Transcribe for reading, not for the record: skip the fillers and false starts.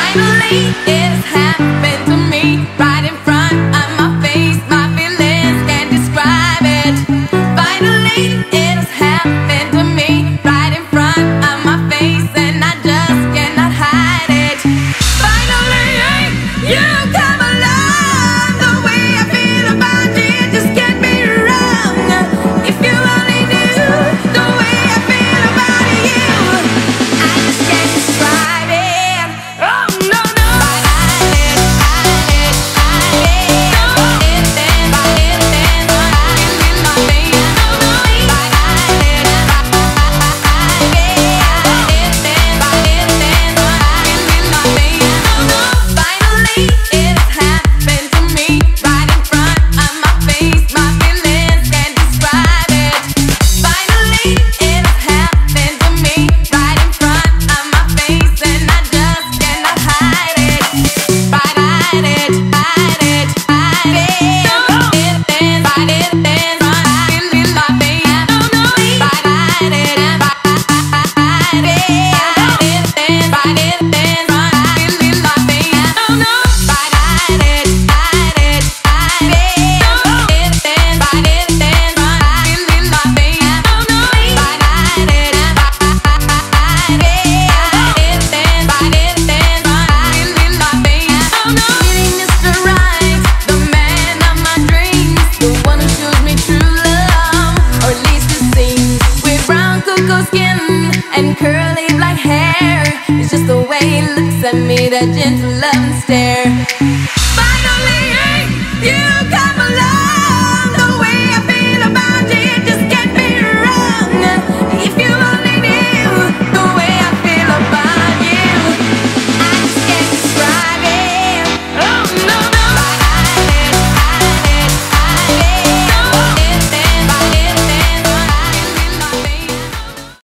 Finally, it's happened to me right in front of my face. My feelings can't describe it. Finally, it's happened to me right in front of my face, and I just cannot hide it. Finally, you come along. The way I feel about you just can't be wrong. If you only knew the way I feel about you, I just can't describe it. Oh no no. And curly black hair, it's just the way he looks at me, that gentle love and stare.